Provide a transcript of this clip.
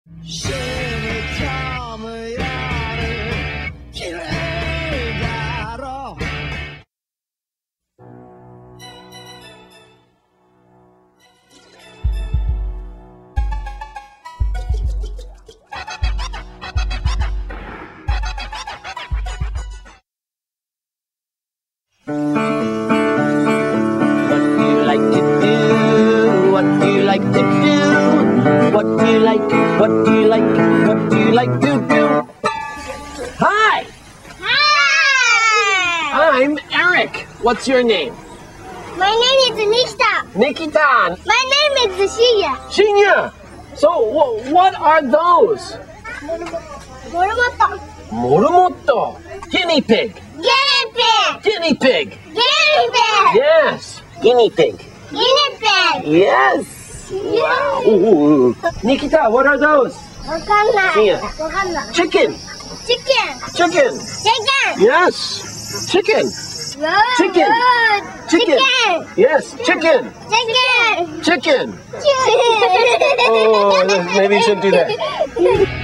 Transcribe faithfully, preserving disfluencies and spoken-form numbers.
What do you like? What do you like? What do you like to do? Hi! Hi! I'm Eric. What's your name? My name is Nikita. Nikita. My name is Shinya. Shinya. So, wh what are those? Moromoto. Moromoto. Guinea pig. Guinea pig. Guinea pig. Guinea pig. Yes. Guinea pig. Guinea pig. Yes. Wow. Ooh. Nikita, what are those? Wakanda. Wakanda. Chicken. Chicken. Chicken. Chicken. Yes. Chicken. Good. Chicken. Good. Chicken. Chicken. Yes. Chicken. Chicken. Chicken. Chicken. Oh, maybe you shouldn't do that.